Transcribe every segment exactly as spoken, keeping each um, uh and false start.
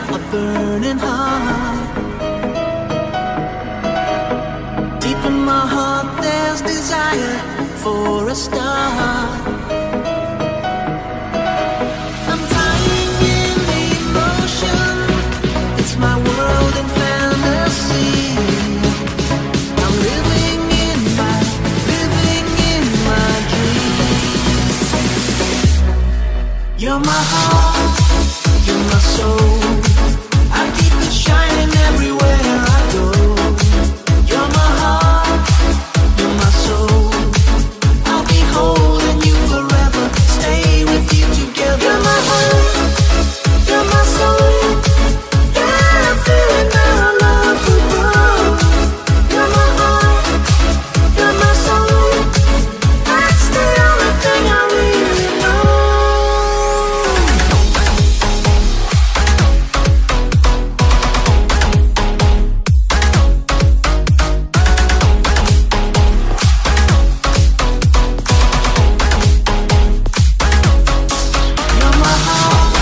a burning heart. Deep in my heart there's desire for a star. I'm dying in emotion. It's my world in fantasy. I'm living in my, living in my dreams. You're my heart, you're my soul. I keep it shining everywhere I go. You're my heart, you're my soul. I'll be holding you forever, stay with you together. You're my heart, you're my soul. Yeah, I'm feeling our love will grow. You're my heart, you're my soul. That's the only thing I really know. You're my heart.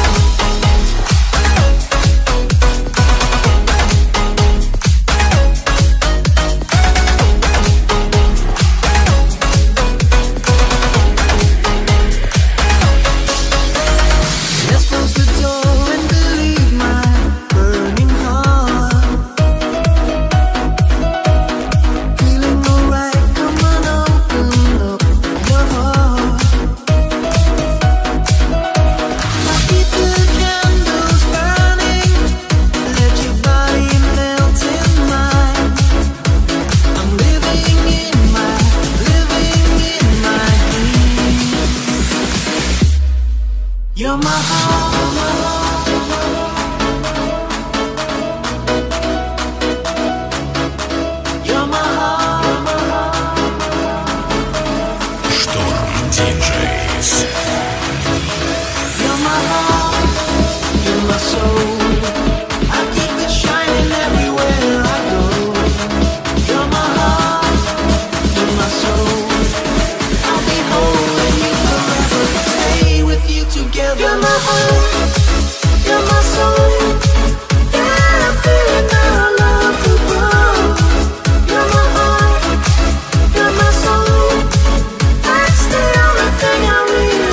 Let's close the door and believe my burning heart. Feeling alright, come on, open up your heart. I'll keep the candles burning, let your body melt in mine. I'm living in my, living in my dreams. You're my heart. You're my heart. Шторм диджейс. You're my heart. You're my soul. I keep it shining everywhere I go. You're my heart. You're my soul. I'll be holding you forever, stay with you together. You're my heart. You're my soul. Yeah, I'm feeling our love will grow. You're my heart. You're my soul. That's the only thing I really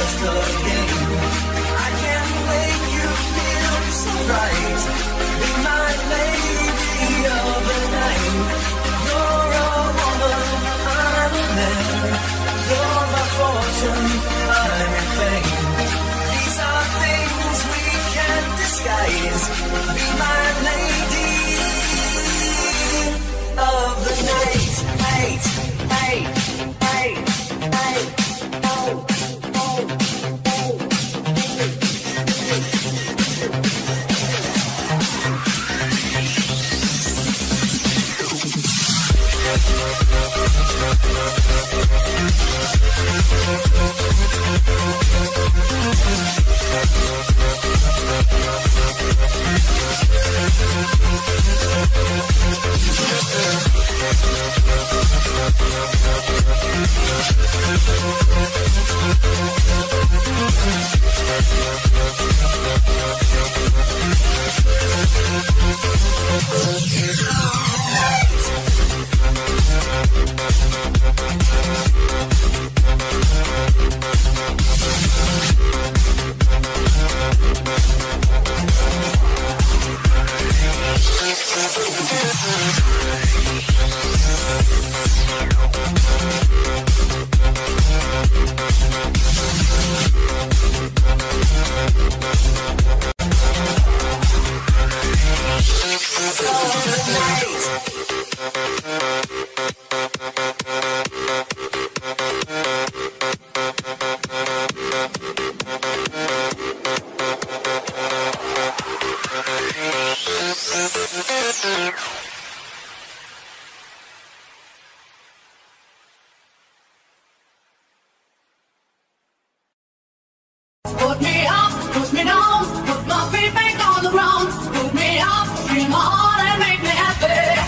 just a game. I can make you feel so right. Be my lady of the night. You're a woman, I'm a man. You're my fortune, I'm your fame. These are things we can't disguise. Be my lady of the night. Night, night, night, night. Oh, oh, oh. Put me up, put me down, put my feet back on the ground. Put me up, free my heart and make me happy.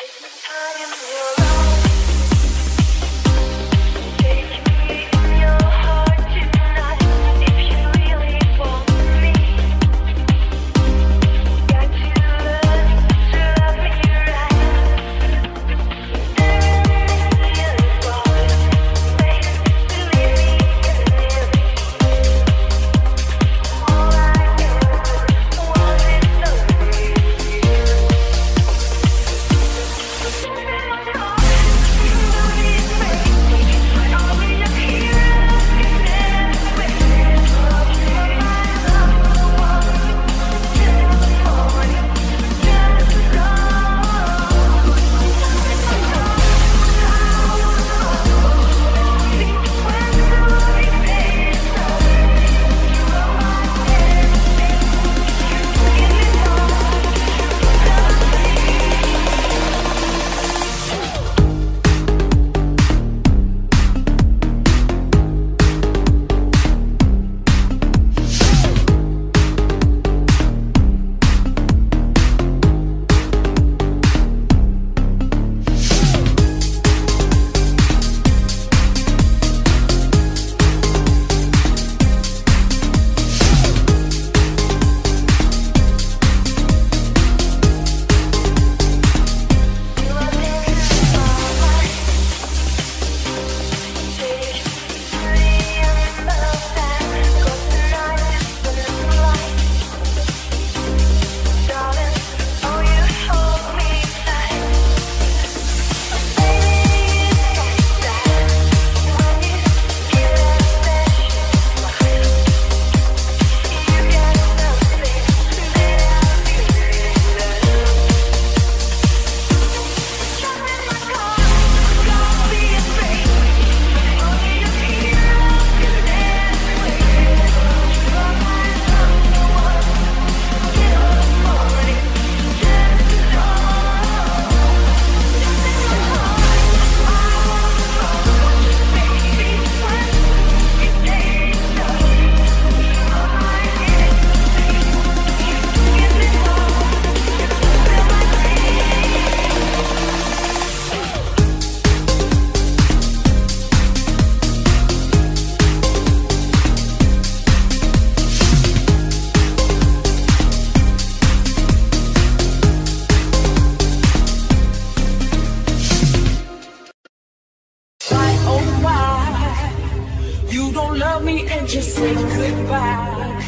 just say goodbye.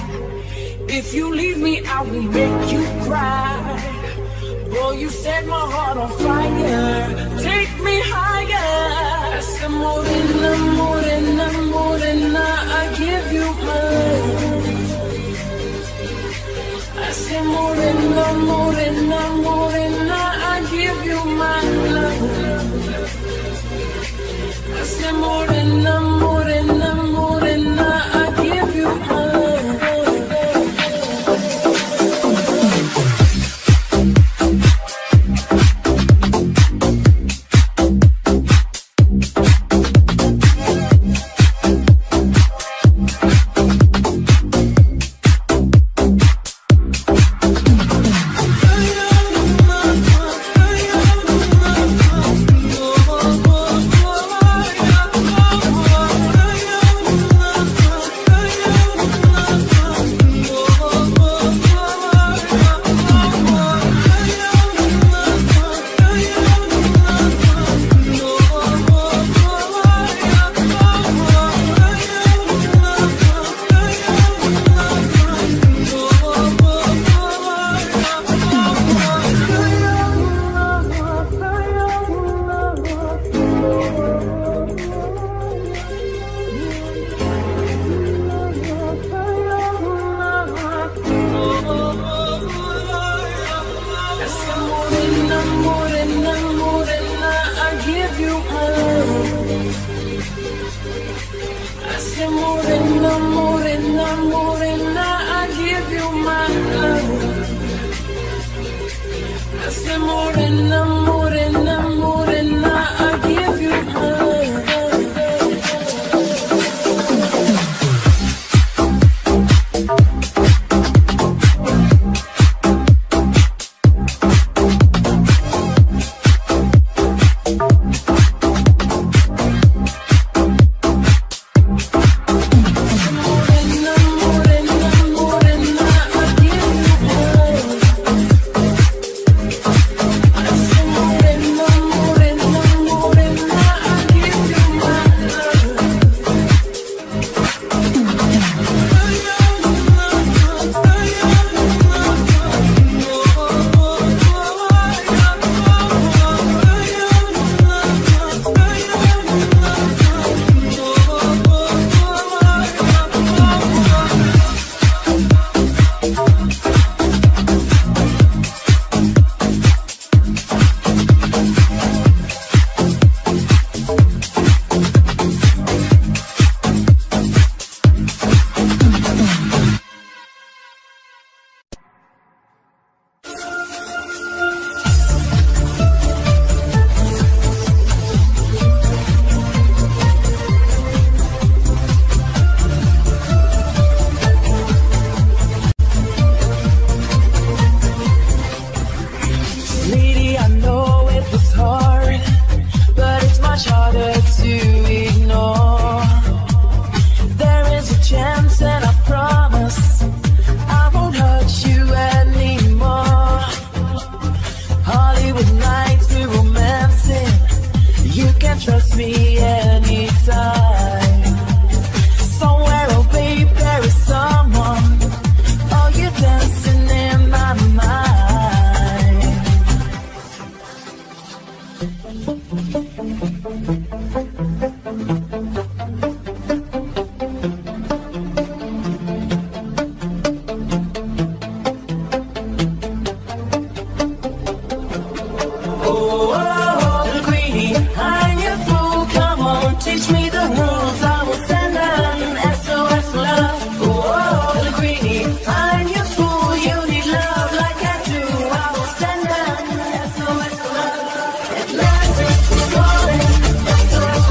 If you leave me, I will make you cry. Boy, you set my heart on fire. Take me higher. Essa morena, morena, morena, I give you my love. I say morena, morena, morena, I give you my love. I say morena, morena, morena, I give you my love. Oh, Atlantis is calling, S O S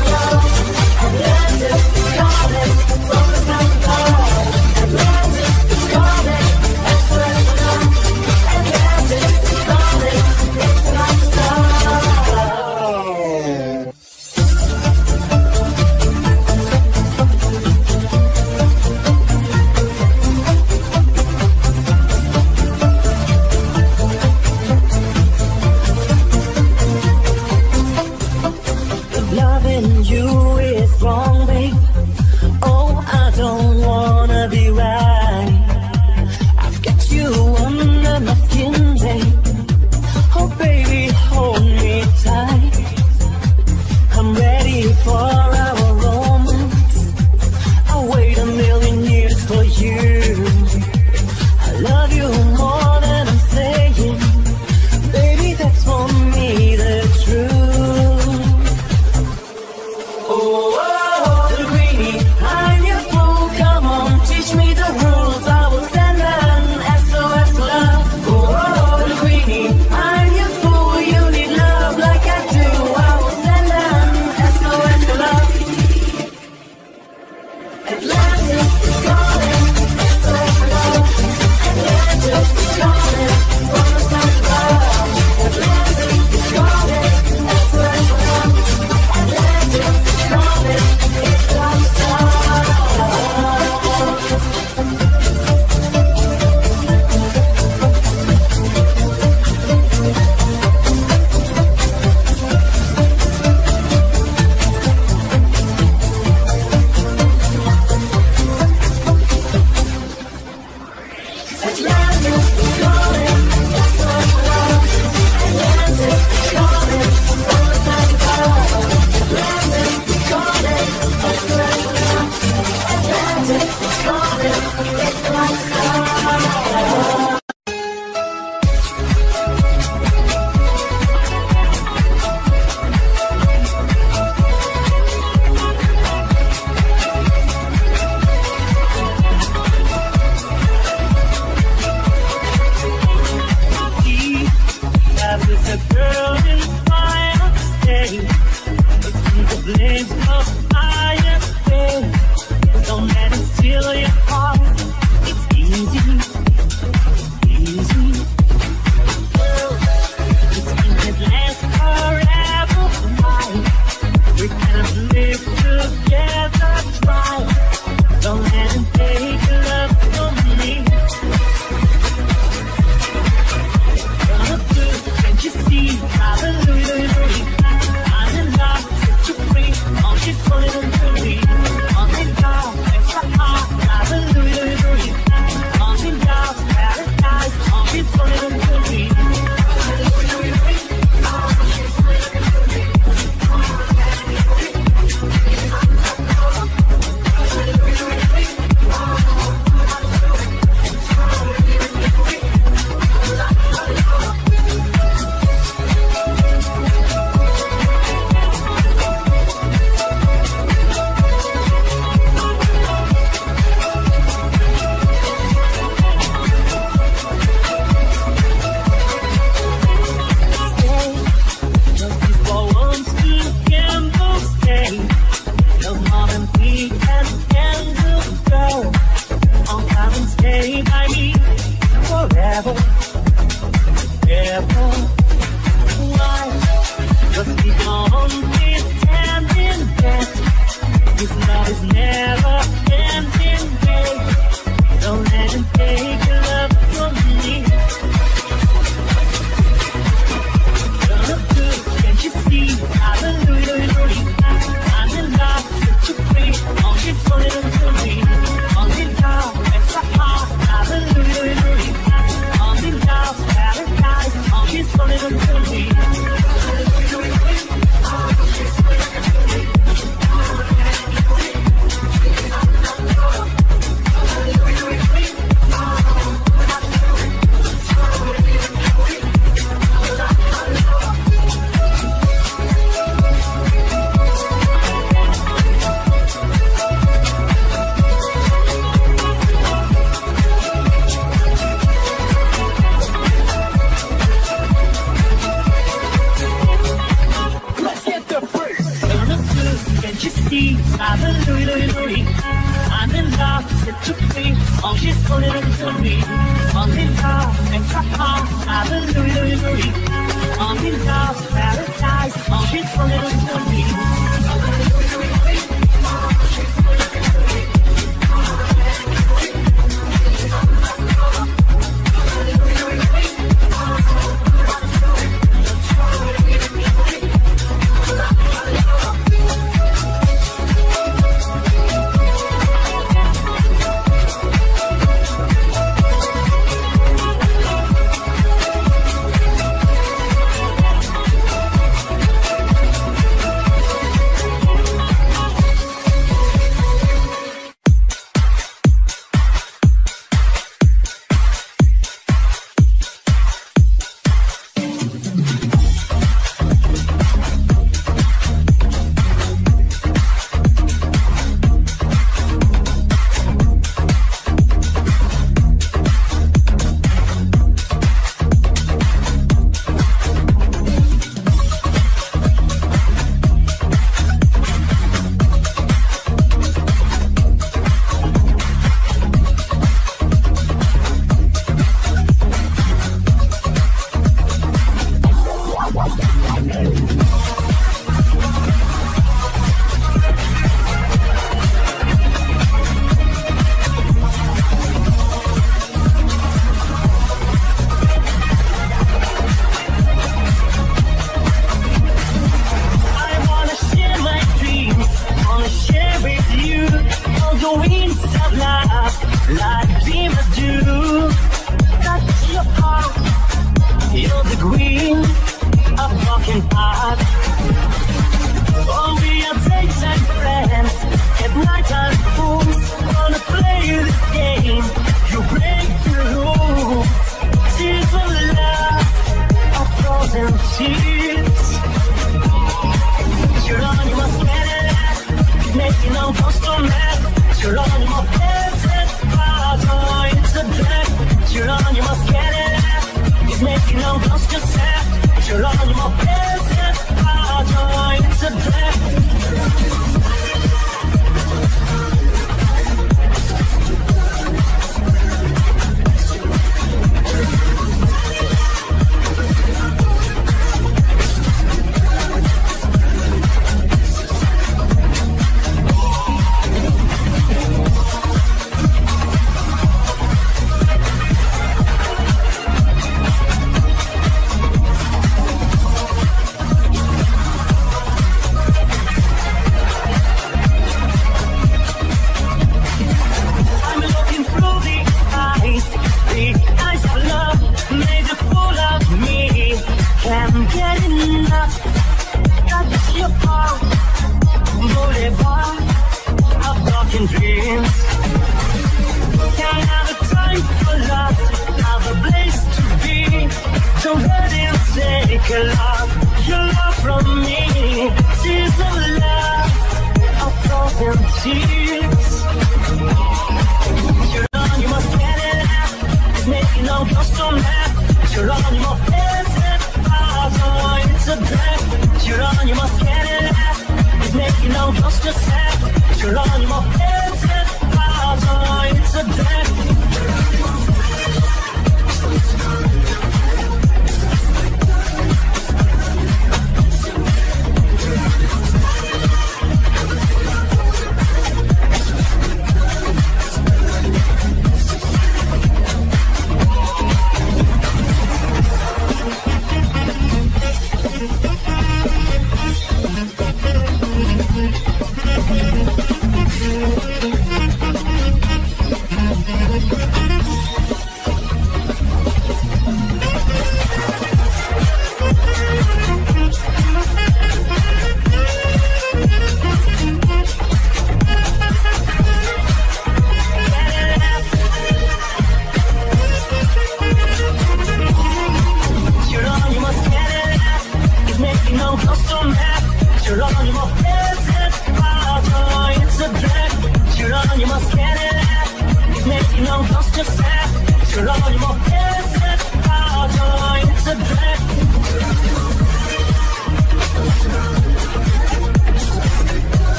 I'm in Louis, Louis, Louis. I'm in love, set to free. Oh, she's calling to me. I'm in love, extra hard. I'm in Louis, Louis, Louis. I'm in love, paradise. Oh, she's calling to me.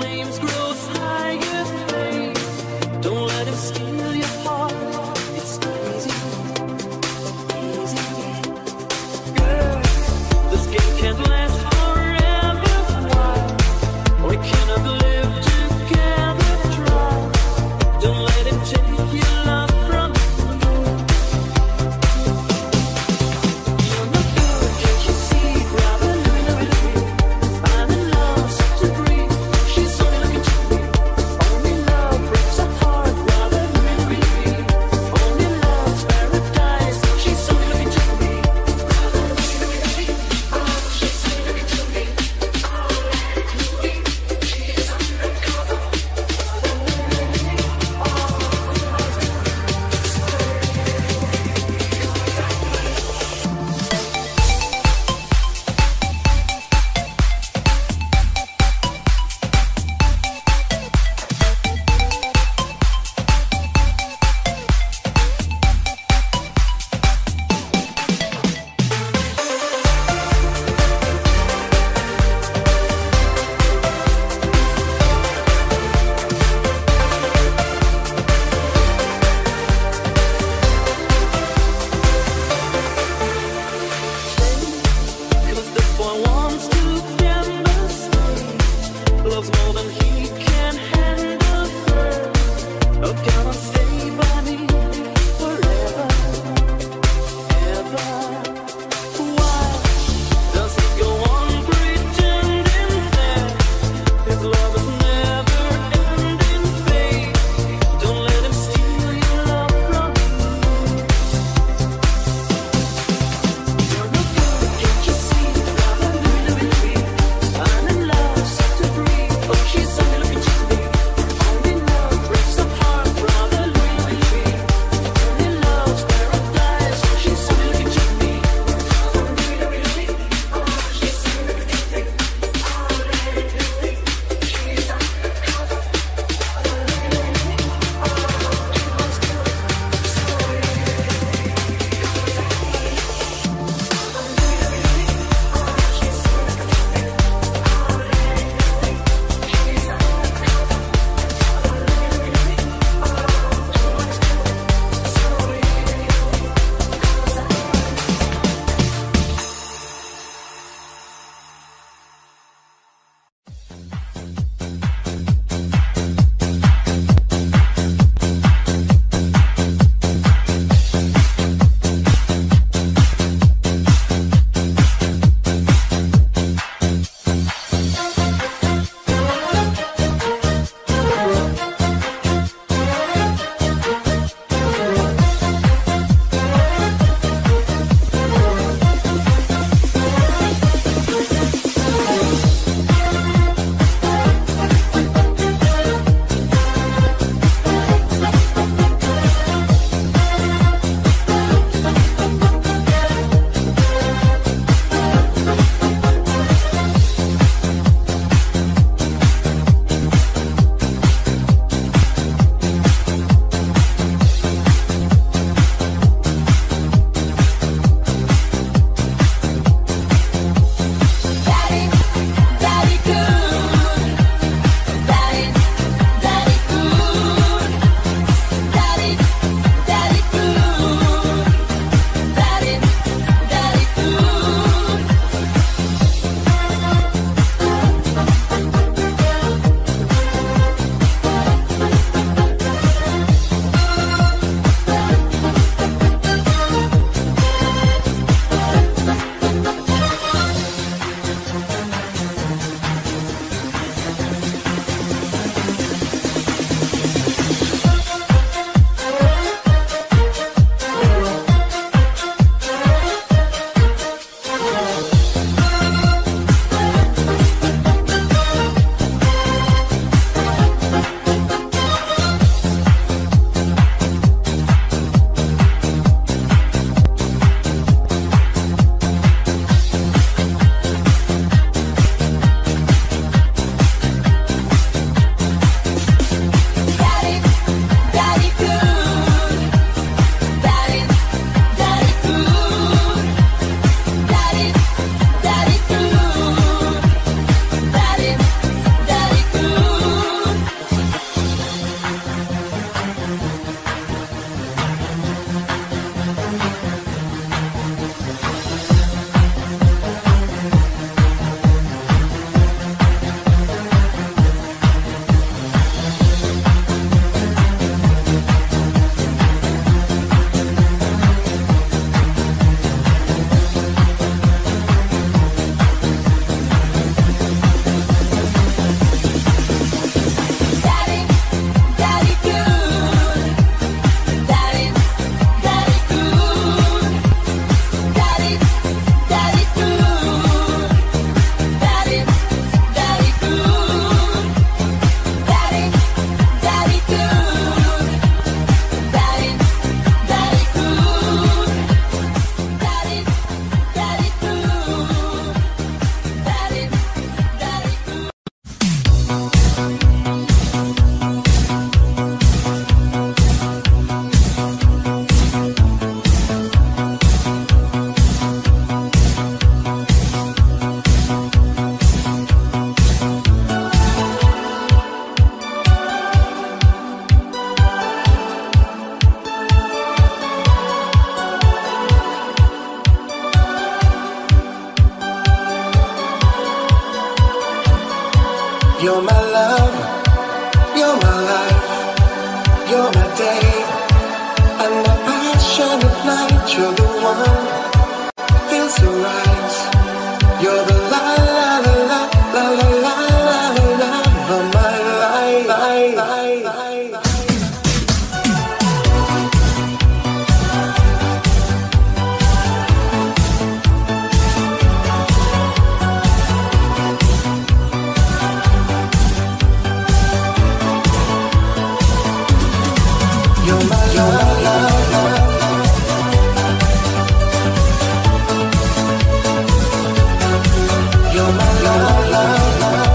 flames grows higher, babe. Don't let him steal your heart. It's easy, easy. Girl, this game can't last forever. Why? We cannot live together. Try. Don't let him take your love from you. You're no good, can't you see? Brother, Louie, Louie, Louie. I'm in love, such a degree. She's only looking to You're my love, you're my life, you're my day, and my passion at night. You're the one, feels so right. You're the la la la la la la la la la love of my life, life, life, life. You're my, you're my love, love. You're my, you're my love, love.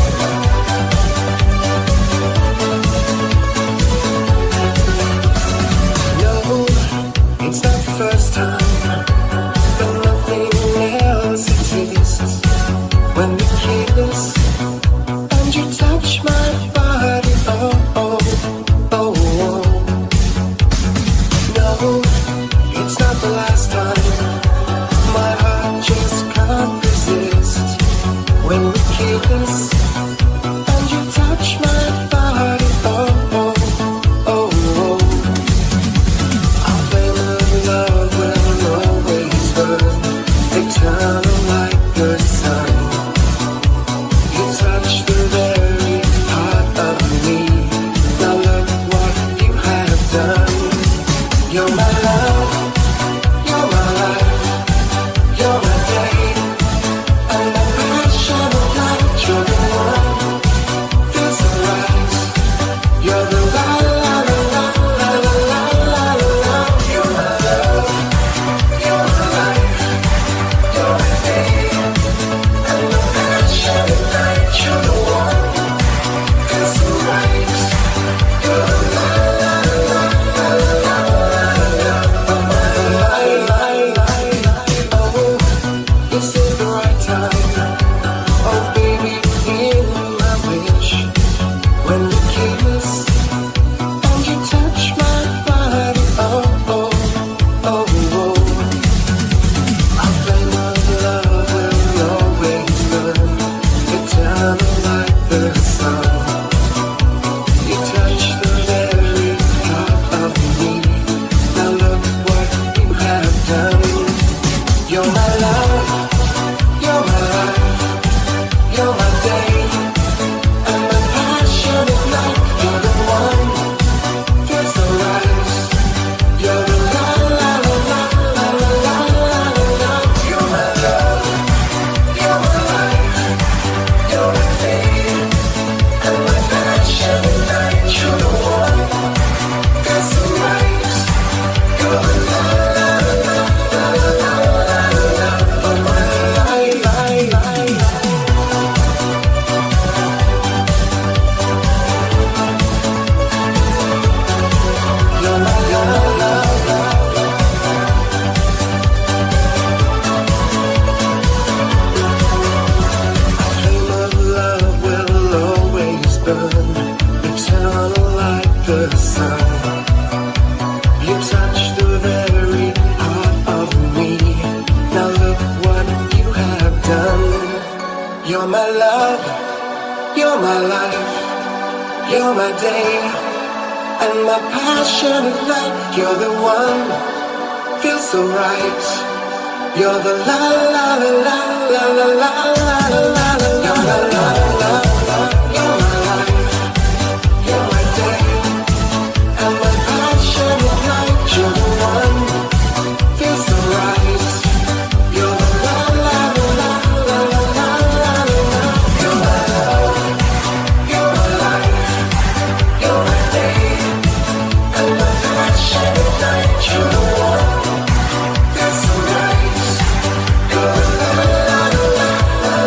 No, it's not the first time, but nothing else exists. When we kiss and you touch my body, oh, oh, oh, oh. No, it's not the last time. My heart just can't resist. When we kiss and you touch my body, oh, oh, oh, oh. Our flame of love will always burn, eternal like the sun. You touch the very heart of me. Now look what you have done. You're my love, you're my life, you're my day, and my passion of light. You're the one, feels so right. You're the la la la la la la la la la. You're my love, you're my life, you're my day, and my passion of light. You're the one, feels so right. You're the la la la la la la. This is the right time. Oh baby, hear my wish. When we kiss and you touch my body, oh, oh, oh, oh. Our flame of love will always burn, eternal like the sun. You touch the very heart of me. Now look what you have done. You're my love, you're my life, you're my day, and my passion at night. You're the one, feels so right. You're the la la la la la la la la la. You're my love, you're my life, you're my day, and my passion at night. You're the one, feels so right. You're the la la la la la la la la of my life, life, life. You're my, you're my love, love, love. Our flame of love will always burn, eternal like the sun. You touch the very heart of me. Now look what you have done. You're my love, you're my life, you're my day, and my passion at night. You're the one, feels so right. You're the la la la la la la la la la la. You're my love, love, love. You're my life, you're my day, and my passion at night. You're the one, feels so right. You're the la la la la la la la la. You're my love, you're my life, you're my day, and my passion at night. You're the one, feels so right. You're the la la la la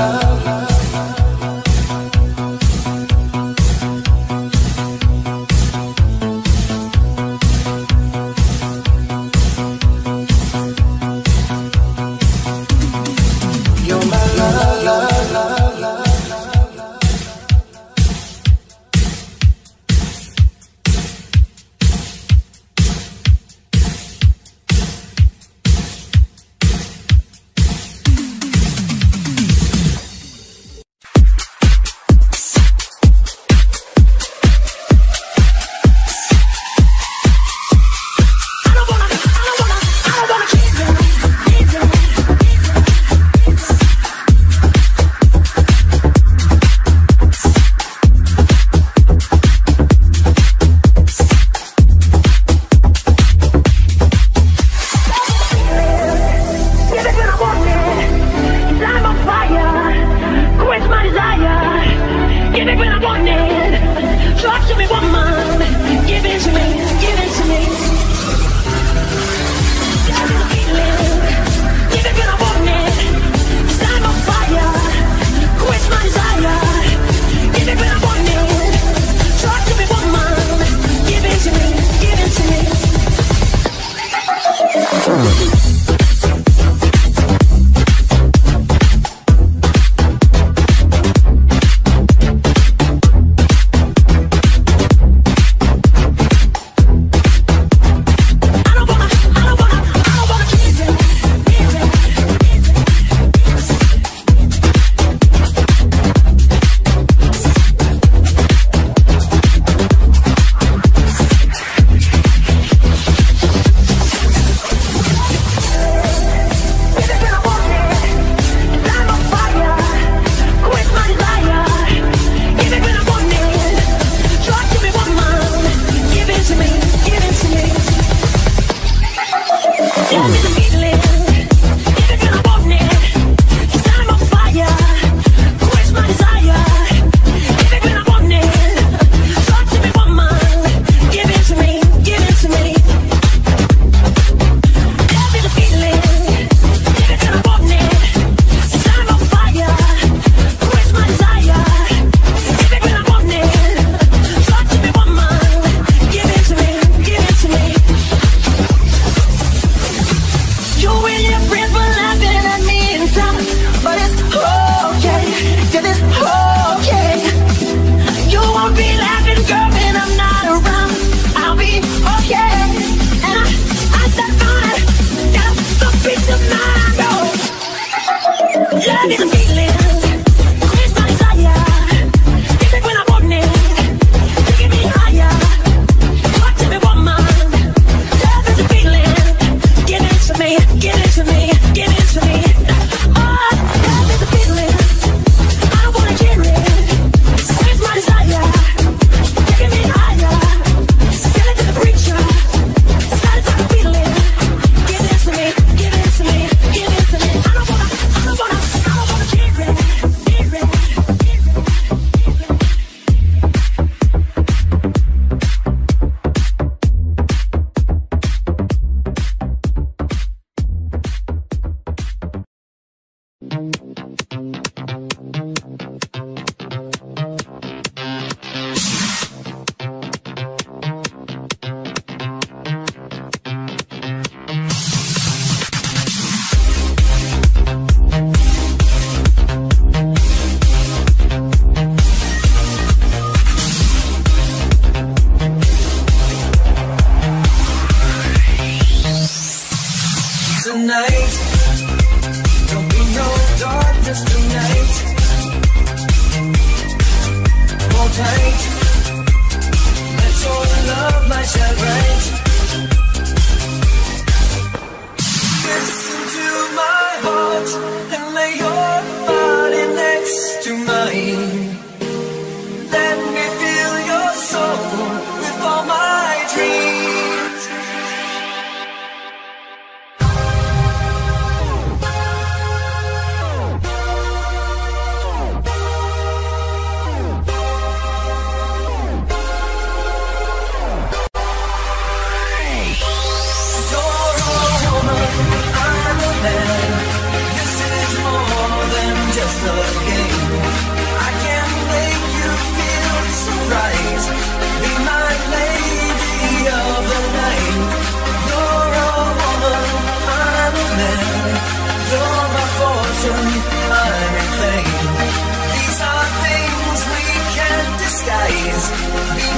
This is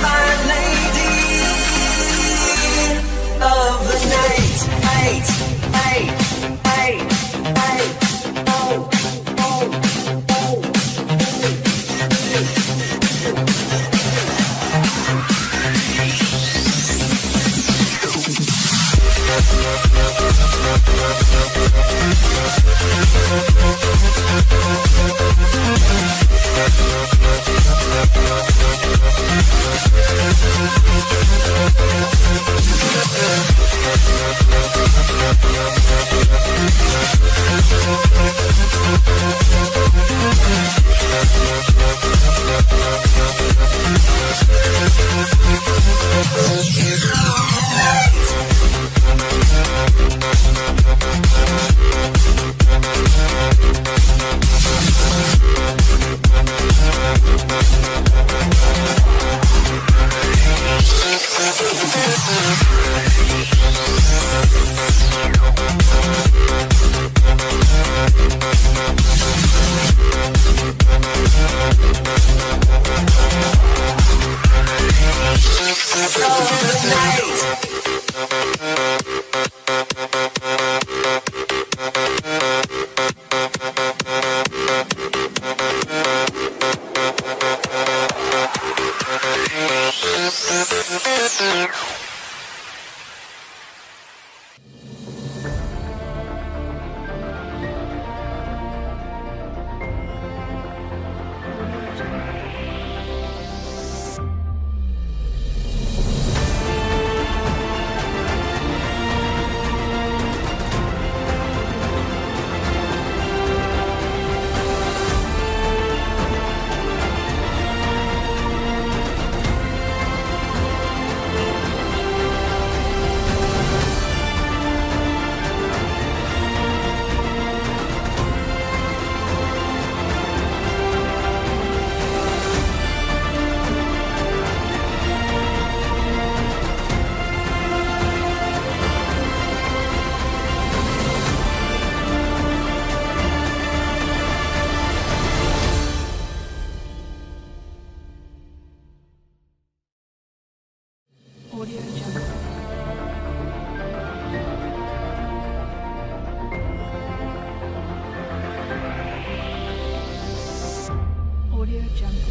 my lady of the night. Eight, eight, eight, eight, oh, oh, oh. Audio Jungle. Audio Jungle.